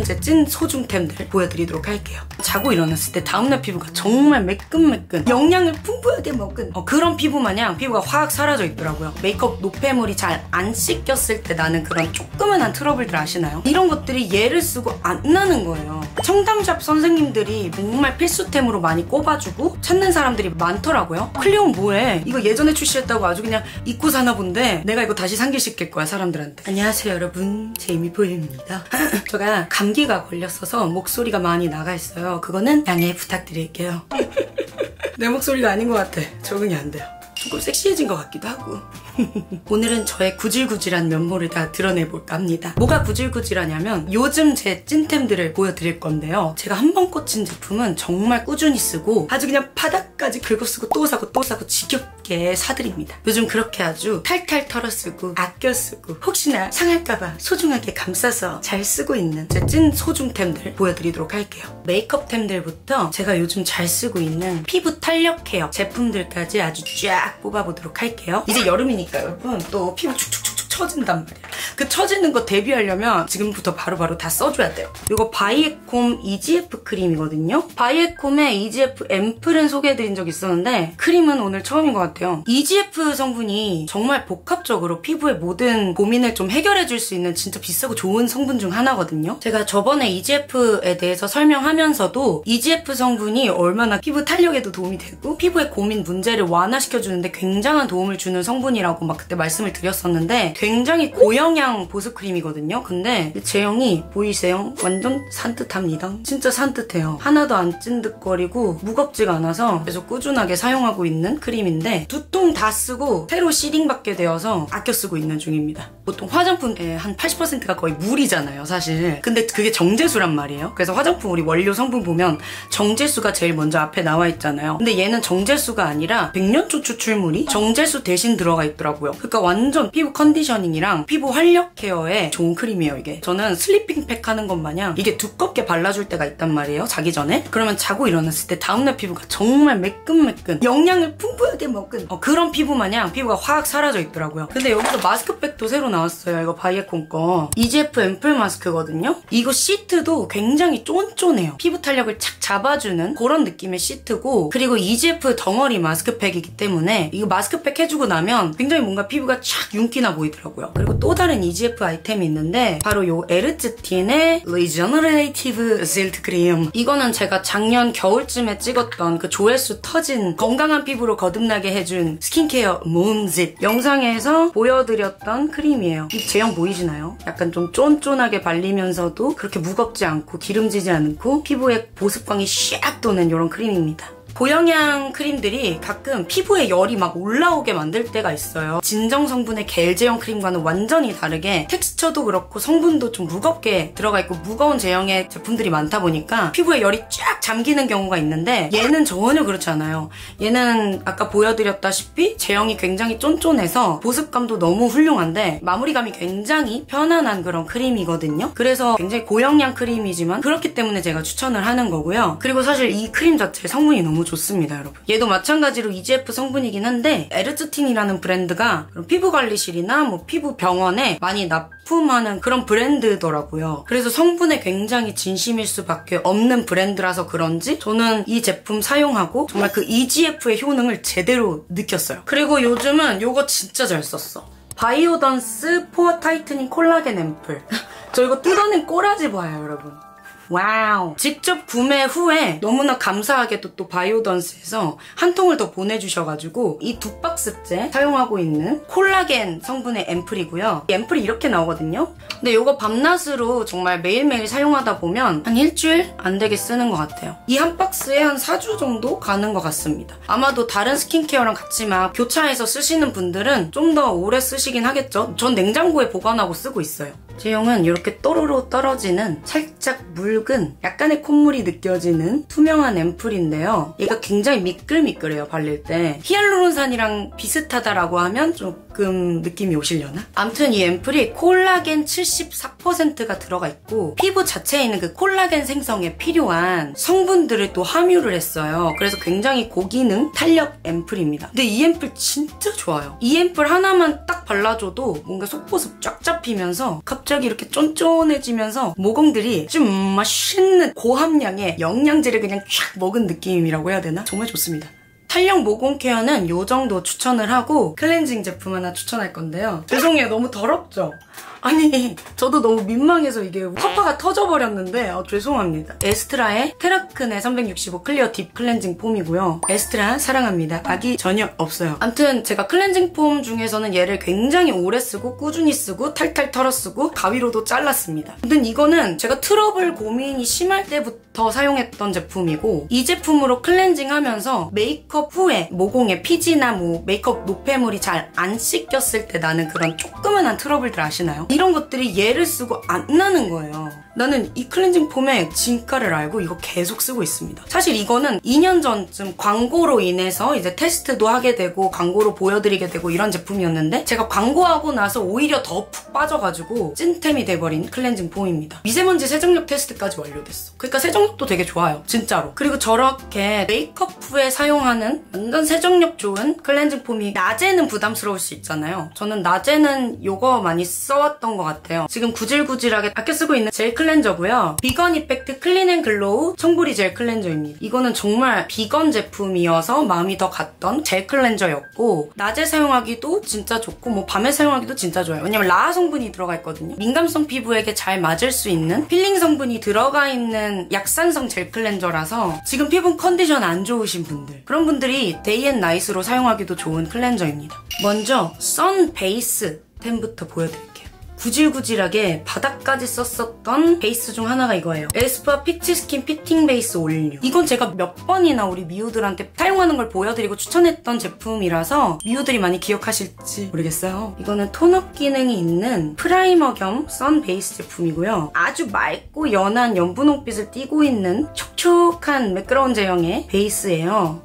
제 찐 소중템들 보여드리도록 할게요. 자고 일어났을 때 다음날 피부가 정말 매끈매끈, 영양을 풍부하게 먹은 그런 피부 마냥 피부가 확 사라져 있더라고요. 메이크업 노폐물이 잘 안 씻겼을 때 나는 그런 조그만한 트러블들 아시나요? 이런 것들이 얘를 쓰고 안 나는 거예요. 청담샵 선생님들이 정말 필수템으로 많이 꼽아주고 찾는 사람들이 많더라고요. 클리오 뭐해? 이거 예전에 출시했다고 아주 그냥 잊고 사나 본데 내가 이거 다시 상기시킬 거야, 사람들한테. 안녕하세요 여러분, 제이미보입니다. 제가 감기가 걸렸어서 목소리가 많이 나가 있어요. 그거는 양해 부탁드릴게요. 내 목소리가 아닌 것 같아. 적응이 안 돼요. 조금 섹시해진 것 같기도 하고. 오늘은 저의 구질구질한 면모를 다 드러내볼까 합니다. 뭐가 구질구질하냐면 요즘 제 찐템들을 보여드릴 건데요. 제가 한 번 꽂힌 제품은 정말 꾸준히 쓰고 아주 그냥 바닥까지 긁어쓰고 또 사고 또 사고 지겹게 사드립니다. 요즘 그렇게 아주 탈탈 털어 쓰고 아껴 쓰고 혹시나 상할까봐 소중하게 감싸서 잘 쓰고 있는 제 찐 소중템들 보여드리도록 할게요. 메이크업템들부터 제가 요즘 잘 쓰고 있는 피부 탄력 케어 제품들까지 아주 쫙 뽑아보도록 할게요. 이제 여름이니까 여러분 또 피부 축축축축 처진단 말이야. 그 처지는 거 대비하려면 지금부터 바로바로 다 써줘야 돼요. 이거 바이에콤 EGF 크림이거든요. 바이에콤의 EGF 앰플은 소개해드린 적 있었는데 크림은 오늘 처음인 것 같아요. EGF 성분이 정말 복합적으로 피부의 모든 고민을 좀 해결해줄 수 있는 진짜 비싸고 좋은 성분 중 하나거든요. 제가 저번에 EGF에 대해서 설명하면서도 EGF 성분이 얼마나 피부 탄력에도 도움이 되고 피부의 고민 문제를 완화시켜주는데 굉장한 도움을 주는 성분이라고 막 그때 말씀을 드렸었는데 굉장히 고영양 보습크림이거든요. 근데 제형이 보이세요? 완전 산뜻합니다. 진짜 산뜻해요. 하나도 안 찐득거리고 무겁지가 않아서 계속 꾸준하게 사용하고 있는 크림인데 두 통 다 쓰고 새로 시링받게 되어서 아껴 쓰고 있는 중입니다. 보통 화장품의 한 80%가 거의 물이잖아요, 사실. 근데 그게 정제수란 말이에요. 그래서 화장품 우리 원료 성분 보면 정제수가 제일 먼저 앞에 나와 있잖아요. 근데 얘는 정제수가 아니라 백년초 추출물이 정제수 대신 들어가 있더라고요. 그러니까 완전 피부 컨디셔닝이랑 피부 활력 케어에 좋은 크림이에요, 이게. 저는 슬리핑 팩 하는 것 마냥 이게 두껍게 발라줄 때가 있단 말이에요, 자기 전에. 그러면 자고 일어났을 때 다음날 피부가 정말 매끈매끈, 영양을 풍부하게 먹은 그런 피부 마냥 피부가 확 사라져 있더라고요. 근데 여기서 마스크팩도 새로 나왔어요. 이거 바이에콤 거. EGF 앰플 마스크거든요. 이거 시트도 굉장히 쫀쫀해요. 피부 탄력을 착 잡아주는 그런 느낌의 시트고, 그리고 EGF 덩어리 마스크팩이기 때문에 이거 마스크팩 해주고 나면 굉장히 뭔가 피부가 촥 윤기나 보이더라고요. 그리고 또 다른 EGF 아이템이 있는데 바로 요 에르츠틴의 리저너레이티브 실트 크림. 이거는 제가 작년 겨울쯤에 찍었던 그 조회수 터진 건강한 피부로 거듭나게 해준 스킨케어 모음집 영상에서 보여드렸던 크림이에요. 이 제형 보이시나요? 약간 좀 쫀쫀하게 발리면서도 그렇게 무겁지 않고 기름지지 않고 피부에 보습광이 샥 도는 이런 크림입니다. 고영양 크림들이 가끔 피부에 열이 막 올라오게 만들 때가 있어요. 진정 성분의 겔 제형 크림과는 완전히 다르게 텍스처도 그렇고 성분도 좀 무겁게 들어가 있고 무거운 제형의 제품들이 많다 보니까 피부에 열이 쫙 잠기는 경우가 있는데 얘는 전혀 그렇지 않아요. 얘는 아까 보여드렸다시피 제형이 굉장히 쫀쫀해서 보습감도 너무 훌륭한데 마무리감이 굉장히 편안한 그런 크림이거든요. 그래서 굉장히 고영양 크림이지만 그렇기 때문에 제가 추천을 하는 거고요. 그리고 사실 이 크림 자체 성분이 너무 좋습니다, 여러분. 얘도 마찬가지로 EGF 성분이긴 한데 에르츠틴이라는 브랜드가 피부관리실이나 뭐 피부 병원에 많이 납품하는 그런 브랜드더라고요. 그래서 성분에 굉장히 진심일 수밖에 없는 브랜드라서 그런지 저는 이 제품 사용하고 정말 그 EGF의 효능을 제대로 느꼈어요. 그리고 요즘은 요거 진짜 잘 썼어. 바이오던스 포어 타이트닝 콜라겐 앰플. 저 이거 뜯어낸 꼬라지 봐요, 여러분. 와우. 직접 구매 후에 너무나 감사하게도 또 바이오던스에서 한 통을 더 보내주셔가지고 이 두 박스째 사용하고 있는 콜라겐 성분의 앰플이고요. 이 앰플이 이렇게 나오거든요. 근데 이거 밤낮으로 정말 매일매일 사용하다 보면 한 일주일 안 되게 쓰는 것 같아요. 이 한 박스에 한 4주 정도 가는 것 같습니다. 아마도 다른 스킨케어랑 같이 막 교차해서 쓰시는 분들은 좀 더 오래 쓰시긴 하겠죠. 전 냉장고에 보관하고 쓰고 있어요. 제형은 이렇게 또로로 떨어지는 살짝 묽은 약간의 콧물이 느껴지는 투명한 앰플인데요. 얘가 굉장히 미끌미끌해요, 발릴 때. 히알루론산이랑 비슷하다라고 하면 조금 느낌이 오시려나? 아무튼 이 앰플이 콜라겐 74%가 들어가 있고 피부 자체에 있는 그 콜라겐 생성에 필요한 성분들을 또 함유를 했어요. 그래서 굉장히 고기능 탄력 앰플입니다. 근데 이 앰플 진짜 좋아요. 이 앰플 하나만 딱 발라줘도 뭔가 속보습 쫙 잡히면서 갑자기 이렇게 쫀쫀해지면서 모공들이 아주 맛있는 고함량의 영양제를 그냥 쫙 먹은 느낌이라고 해야 되나? 정말 좋습니다. 탄력 모공 케어는 요 정도 추천을 하고 클렌징 제품 하나 추천할 건데요. 죄송해요. 너무 더럽죠? 아니 저도 너무 민망해서 이게 커파가 터져버렸는데 죄송합니다. 에스트라의 테라크네 365 클리어 딥 클렌징 폼이고요. 에스트라 사랑합니다. 악이 전혀 없어요. 암튼 제가 클렌징 폼 중에서는 얘를 굉장히 오래 쓰고 꾸준히 쓰고 탈탈 털어 쓰고 가위로도 잘랐습니다. 근데 이거는 제가 트러블 고민이 심할 때부터 사용했던 제품이고 이 제품으로 클렌징 하면서 메이크업 후에 모공에 피지나 뭐 메이크업 노폐물이 잘 안 씻겼을 때 나는 그런 조그만한 트러블들 아시나요? 이런 것들이 얘를 쓰고 안 나는 거예요. 나는 이 클렌징 폼의 진가를 알고 이거 계속 쓰고 있습니다. 사실 이거는 2년 전쯤 광고로 인해서 이제 테스트도 하게 되고 광고로 보여드리게 되고 이런 제품이었는데 제가 광고하고 나서 오히려 더 푹 빠져가지고 찐템이 돼버린 클렌징 폼입니다. 미세먼지 세정력 테스트까지 완료됐어. 그러니까 세정력도 되게 좋아요. 진짜로. 그리고 저렇게 메이크업 후에 사용하는 완전 세정력 좋은 클렌징 폼이 낮에는 부담스러울 수 있잖아요. 저는 낮에는 이거 많이 써왔던 것 같아요. 지금 구질구질하게 아껴 쓰고 있는 젤 클렌저고요. 비건 이펙트 클린 앤 글로우 청보리 젤 클렌저입니다. 이거는 정말 비건 제품이어서 마음이 더 갔던 젤 클렌저였고 낮에 사용하기도 진짜 좋고 뭐 밤에 사용하기도 진짜 좋아요. 왜냐면 라아 성분이 들어가 있거든요. 민감성 피부에게 잘 맞을 수 있는 필링 성분이 들어가 있는 약산성 젤 클렌저라서 지금 피부 컨디션 안 좋으신 분들 그런 분들이 데이 앤 나잇으로 사용하기도 좋은 클렌저입니다. 먼저 선 베이스 템부터 보여드릴게요. 구질구질하게 바닥까지 썼었던 베이스 중 하나가 이거예요. 에스쁘아 피치 스킨 피팅 베이스 올류. 이건 제가 몇 번이나 우리 미우들한테 사용하는 걸 보여드리고 추천했던 제품이라서 미우들이 많이 기억하실지 모르겠어요. 이거는 톤업 기능이 있는 프라이머 겸 선 베이스 제품이고요. 아주 맑고 연한 연분홍빛을 띠고 있는 촉촉한 매끄러운 제형의 베이스예요.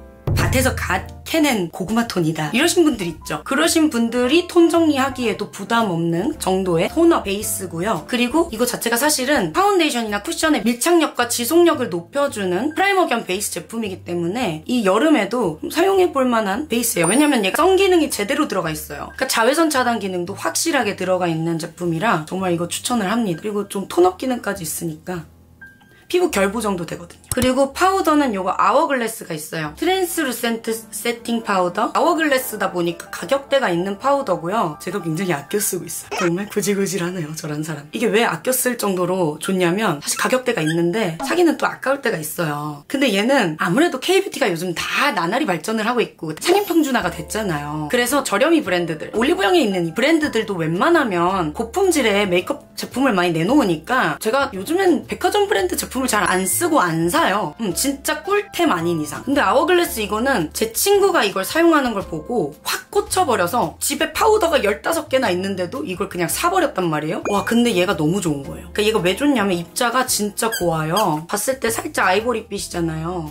밭에서 갓 캐낸 고구마 톤이다 이러신 분들 있죠. 그러신 분들이 톤 정리하기에도 부담 없는 정도의 톤업 베이스고요. 그리고 이거 자체가 사실은 파운데이션이나 쿠션의 밀착력과 지속력을 높여주는 프라이머 겸 베이스 제품이기 때문에 이 여름에도 사용해볼 만한 베이스예요. 왜냐면 얘가 선 기능이 제대로 들어가 있어요. 그러니까 자외선 차단 기능도 확실하게 들어가 있는 제품이라 정말 이거 추천을 합니다. 그리고 좀 톤업 기능까지 있으니까 피부 결 보정도 되거든요. 그리고 파우더는 요거 아워글래스가 있어요. 트랜스루센트 세팅 파우더. 아워글래스다 보니까 가격대가 있는 파우더고요. 제가 굉장히 아껴 쓰고 있어요. 정말 구질구질하네요, 저런 사람. 이게 왜 아껴 쓸 정도로 좋냐면 사실 가격대가 있는데 사기는 또 아까울 때가 있어요. 근데 얘는 아무래도 K뷰티가 요즘 다 나날이 발전을 하고 있고 상인 평준화가 됐잖아요. 그래서 저렴이 브랜드들, 올리브영에 있는 이 브랜드들도 웬만하면 고품질의 메이크업 제품을 많이 내놓으니까 제가 요즘엔 백화점 브랜드 제품을 잘 안 쓰고 안 사요. 진짜 꿀템 아닌 이상. 근데 아워글래스 이거는 제 친구가 이걸 사용하는 걸 보고 확 꽂혀버려서 집에 파우더가 15개나 있는데도 이걸 그냥 사버렸단 말이에요. 와 근데 얘가 너무 좋은 거예요. 그러니까 얘가 왜 좋냐면 입자가 진짜 고와요. 봤을 때 살짝 아이보리빛이잖아요.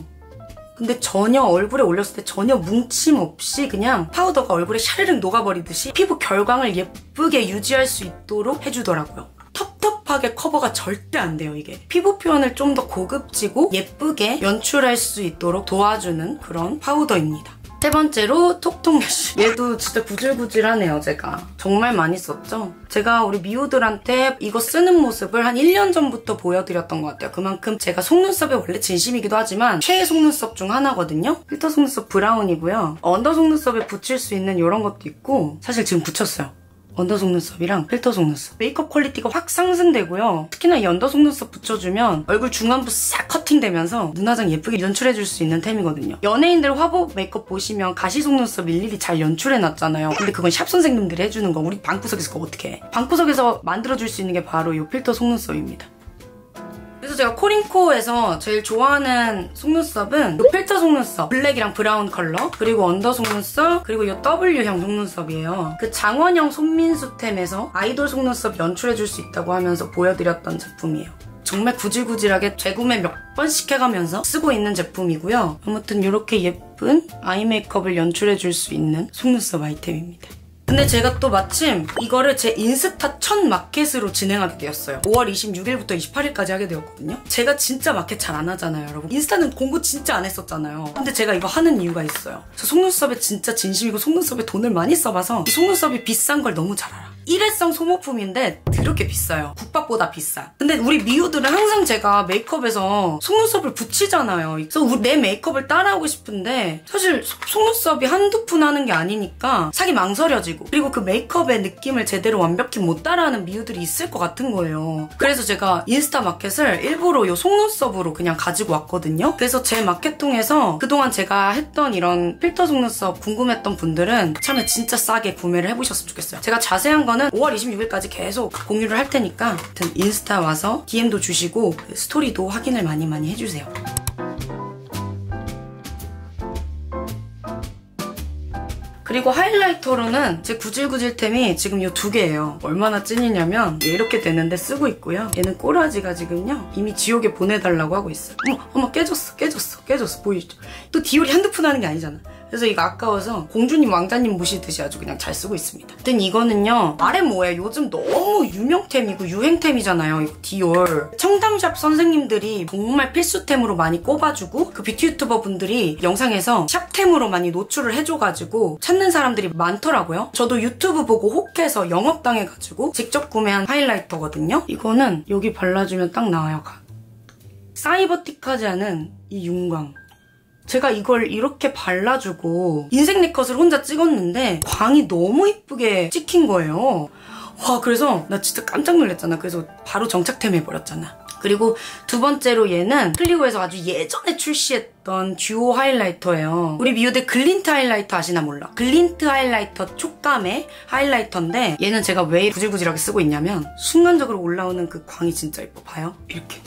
근데 전혀 얼굴에 올렸을 때 전혀 뭉침 없이 그냥 파우더가 얼굴에 샤르륵 녹아버리듯이 피부 결광을 예쁘게 유지할 수 있도록 해주더라고요. 텁텁하게 커버가 절대 안 돼요, 이게. 피부 표현을 좀 더 고급지고 예쁘게 연출할 수 있도록 도와주는 그런 파우더입니다. 세 번째로 톡톡 메쉬. 얘도 진짜 구질구질하네요, 제가. 정말 많이 썼죠? 제가 우리 미우들한테 이거 쓰는 모습을 한 1년 전부터 보여드렸던 것 같아요. 그만큼 제가 속눈썹에 원래 진심이기도 하지만 최애 속눈썹 중 하나거든요? 필터 속눈썹 브라운이고요. 언더 속눈썹에 붙일 수 있는 이런 것도 있고 사실 지금 붙였어요. 언더 속눈썹이랑 필터 속눈썹. 메이크업 퀄리티가 확 상승되고요. 특히나 이 언더 속눈썹 붙여주면 얼굴 중안부 싹 커팅되면서 눈화장 예쁘게 연출해줄 수 있는 템이거든요. 연예인들 화보 메이크업 보시면 가시 속눈썹 일일이 잘 연출해놨잖아요. 근데 그건 샵 선생님들이 해주는 거. 우리 방구석에서 그거 어떻게 해. 방구석에서 만들어줄 수 있는 게 바로 이 필터 속눈썹입니다. 그래서 제가 코링코에서 제일 좋아하는 속눈썹은 이 필터 속눈썹, 블랙이랑 브라운 컬러, 그리고 언더 속눈썹, 그리고 이 W형 속눈썹이에요. 그 장원영 손민수템에서 아이돌 속눈썹 연출해줄 수 있다고 하면서 보여드렸던 제품이에요. 정말 구질구질하게 재구매 몇 번씩 해가면서 쓰고 있는 제품이고요. 아무튼 이렇게 예쁜 아이 메이크업을 연출해줄 수 있는 속눈썹 아이템입니다. 근데 제가 또 마침 이거를 제 인스타 첫 마켓으로 진행하게 되었어요. 5월 26일부터 28일까지 하게 되었거든요. 제가 진짜 마켓 잘 안 하잖아요, 여러분. 인스타는 공부 진짜 안 했었잖아요. 근데 제가 이거 하는 이유가 있어요. 저 속눈썹에 진짜 진심이고 속눈썹에 돈을 많이 써봐서 이 속눈썹이 비싼 걸 너무 잘 알아. 일회성 소모품인데 더럽게 비싸요. 국밥보다 비싸. 근데 우리 미우들은 항상 제가 메이크업에서 속눈썹을 붙이잖아요. 그래서 내 메이크업을 따라하고 싶은데 사실 속눈썹이 한두 푼 하는 게 아니니까 사기 망설여지고, 그리고 그 메이크업의 느낌을 제대로 완벽히 못 따라하는 미우들이 있을 것 같은 거예요. 그래서 제가 인스타 마켓을 일부러 이 속눈썹으로 그냥 가지고 왔거든요. 그래서 제 마켓 통해서 그동안 제가 했던 이런 필터 속눈썹 궁금했던 분들은 참에 진짜 싸게 구매를 해보셨으면 좋겠어요. 제가 자세한 거는 5월 26일까지 계속 공유를 할 테니까 아무튼 인스타 와서 DM도 주시고 스토리도 확인을 많이 해주세요. 그리고 하이라이터로는 제 구질구질템이 지금 이 두 개예요. 얼마나 찐이냐면 이렇게 되는데 쓰고 있고요. 얘는 꼬라지가 지금요 이미 지옥에 보내달라고 하고 있어요. 어머 깨졌어 보이죠? 또 디올이 한두 푼 하는 게 아니잖아. 그래서 이거 아까워서 공주님 왕자님 모시듯이 아주 그냥 잘 쓰고 있습니다. 아무튼 이거는요 말해 뭐해, 요즘 너무 유명템이고 유행템이잖아요. 이거 디올 청담샵 선생님들이 정말 필수템으로 많이 꼽아주고, 그 뷰티 유튜버 분들이 영상에서 샵템으로 많이 노출을 해줘가지고 찾는 사람들이 많더라고요. 저도 유튜브 보고 혹해서 영업당해가지고 직접 구매한 하이라이터거든요. 이거는 여기 발라주면 딱 나와요. 사이버틱하지 않은 이 윤광. 제가 이걸 이렇게 발라주고 인생 네컷을 혼자 찍었는데 광이 너무 이쁘게 찍힌 거예요. 와, 그래서 나 진짜 깜짝 놀랐잖아. 그래서 바로 정착템 해버렸잖아. 그리고 두 번째로 얘는 클리오에서 아주 예전에 출시했던 듀오 하이라이터예요. 우리 미우들 글린트 하이라이터 아시나 몰라. 글린트 하이라이터 촉감의 하이라이터인데 얘는 제가 왜 구질구질하게 쓰고 있냐면 순간적으로 올라오는 그 광이 진짜 예뻐. 봐요. 이렇게.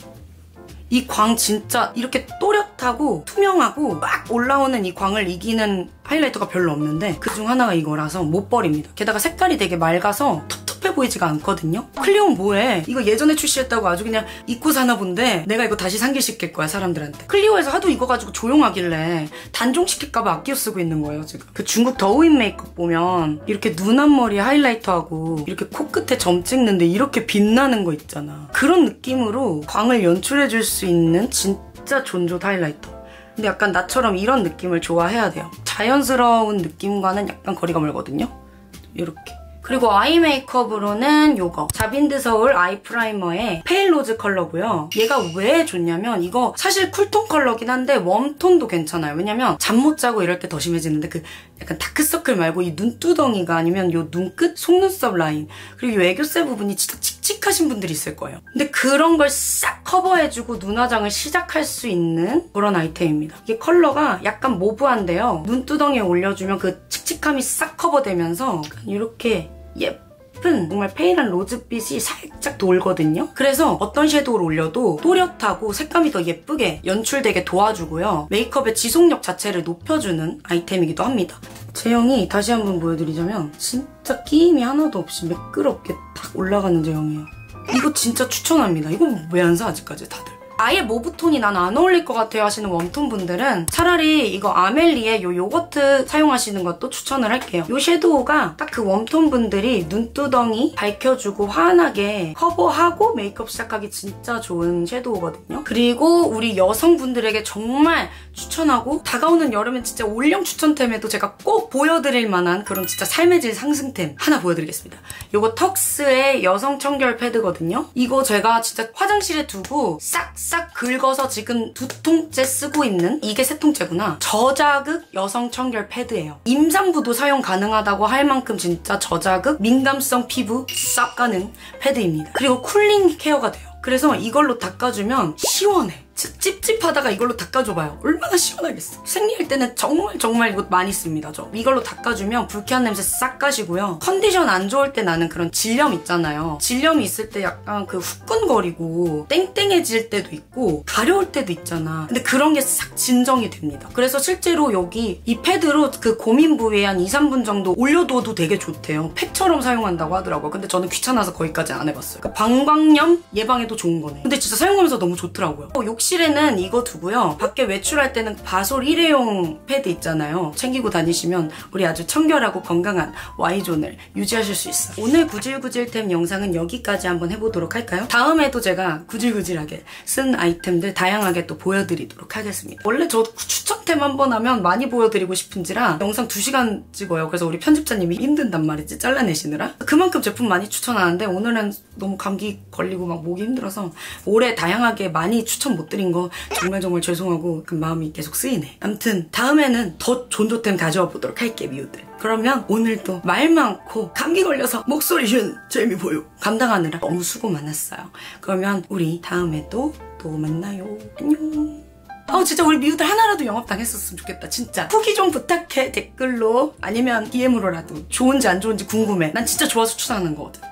이 광 진짜 이렇게 또렷하고 투명하고 막 올라오는 이 광을 이기는 하이라이터가 별로 없는데 그중 하나가 이거라서 못 버립니다. 게다가 색깔이 되게 맑아서 텁텁해 보이지가 않거든요. 클리오는 뭐해? 이거 예전에 출시했다고 아주 그냥 잊고 사나 본데 내가 이거 다시 상기시킬 거야, 사람들한테. 클리오에서 하도 이거 가지고 조용하길래 단종시킬까봐 아껴 쓰고 있는 거예요, 지금. 그 중국 더우인 메이크업 보면 이렇게 눈 앞머리 하이라이터하고 이렇게 코끝에 점 찍는데 이렇게 빛나는 거 있잖아. 그런 느낌으로 광을 연출해줄 수 있는 진짜 존존 하이라이터. 근데 약간 나처럼 이런 느낌을 좋아해야 돼요. 자연스러운 느낌과는 약간 거리가 멀거든요. 이렇게. 그리고 아이 메이크업으로는 요거 자빈드 서울 아이 프라이머의 페일 로즈 컬러고요. 얘가 왜 좋냐면 이거 사실 쿨톤 컬러긴 한데 웜톤도 괜찮아요. 왜냐면 잠 못 자고 이럴 때 더 심해지는데 그 약간 다크서클 말고 이 눈두덩이가 아니면 요 눈끝, 속눈썹 라인, 그리고 이 애교살 부분이 진짜 칙칙하신 분들이 있을 거예요. 근데 그런 걸 싹 커버해주고 눈화장을 시작할 수 있는 그런 아이템입니다. 이게 컬러가 약간 모브한데요. 눈두덩이에 올려주면 그 칙칙함이 싹 커버되면서 이렇게 예쁜 정말 페일한 로즈빛이 살짝 돌거든요. 그래서 어떤 섀도우를 올려도 또렷하고 색감이 더 예쁘게 연출되게 도와주고요. 메이크업의 지속력 자체를 높여주는 아이템이기도 합니다. 제형이 다시 한번 보여드리자면 진짜 끼임이 하나도 없이 매끄럽게 탁 올라가는 제형이에요. 이거 진짜 추천합니다. 이거 왜 안 사 아직까지 다들? 아예 모브톤이 난 안 어울릴 것 같아요 하시는 웜톤 분들은 차라리 이거 아멜리의 요 요거트 사용하시는 것도 추천을 할게요. 요 섀도우가 딱 그 웜톤 분들이 눈두덩이 밝혀주고 환하게 커버하고 메이크업 시작하기 진짜 좋은 섀도우거든요. 그리고 우리 여성분들에게 정말 추천하고 다가오는 여름엔 진짜 올영 추천템에도 제가 꼭 보여드릴 만한 그런 진짜 삶의 질 상승템 하나 보여드리겠습니다. 요거 턱스의 여성 청결 패드거든요. 이거 제가 진짜 화장실에 두고 싹 긁어서 지금 2통째 쓰고 있는 이게 3통째구나. 저자극 여성 청결 패드예요. 임산부도 사용 가능하다고 할 만큼 진짜 저자극 민감성 피부 싹 가는 패드입니다. 그리고 쿨링 케어가 돼요. 그래서 이걸로 닦아주면 시원해. 찝찝하다가 이걸로 닦아줘봐요. 얼마나 시원하겠어. 생리할 때는 정말 이거 많이 씁니다. 저 이걸로 닦아주면 불쾌한 냄새 싹 가시고요. 컨디션 안 좋을 때 나는 그런 질염 있잖아요. 질염이 있을 때 약간 그 후끈거리고 땡땡해질 때도 있고 가려울 때도 있잖아. 근데 그런 게 싹 진정이 됩니다. 그래서 실제로 여기 이 패드로 그 고민 부위에 한 2-3분 정도 올려둬도 되게 좋대요. 팩처럼 사용한다고 하더라고요. 근데 저는 귀찮아서 거기까지 안 해봤어요. 그러니까 방광염 예방에도 좋은 거네. 근데 진짜 사용하면서 너무 좋더라고요. 욕실에는 이거 두고요. 밖에 외출할 때는 바솔 일회용 패드 있잖아요. 챙기고 다니시면 우리 아주 청결하고 건강한 Y존을 유지하실 수 있어요. 오늘 구질구질템 영상은 여기까지 한번 해보도록 할까요? 다음에도 제가 구질구질하게 쓴 아이템들 다양하게 또 보여드리도록 하겠습니다. 원래 저도 추천템 한번 하면 많이 보여드리고 싶은지라 영상 2시간 찍어요. 그래서 우리 편집자님이 힘든단 말이지, 잘라내시느라. 그만큼 제품 많이 추천하는데 오늘은 너무 감기 걸리고 막 목이 힘들어서 올해 다양하게 많이 추천 못 드린 거 정말 죄송하고 그 마음이 계속 쓰이네. 아무튼 다음에는 더 존조템 가져와 보도록 할게, 미우들. 그러면 오늘도 말 많고 감기 걸려서 목소리 쉰 재미보유 감당하느라 너무 수고 많았어요. 그러면 우리 다음에도 또 만나요. 안녕. 진짜 우리 미우들 하나라도 영업당했었으면 좋겠다. 진짜 후기 좀 부탁해. 댓글로 아니면 DM으로라도. 좋은지 안 좋은지 궁금해. 난 진짜 좋아서 추천하는 거거든.